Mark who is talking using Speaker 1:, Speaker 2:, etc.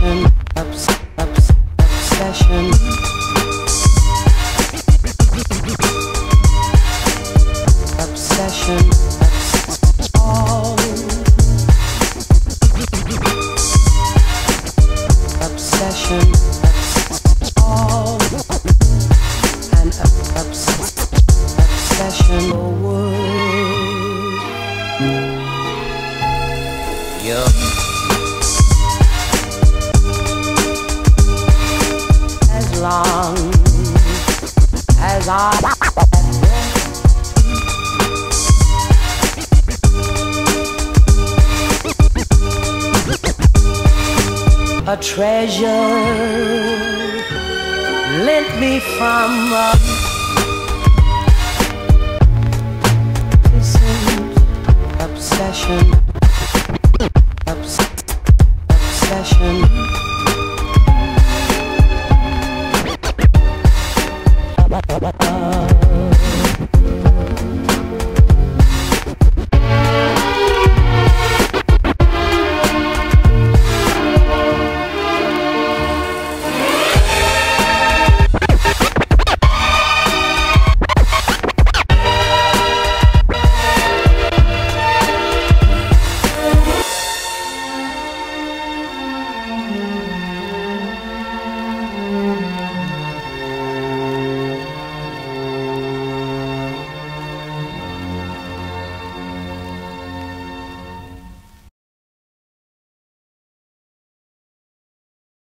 Speaker 1: obsession, obsession. Obsession, all obsession, all an obsession world. Yeah. As long as a treasure lent me from a distant obsession.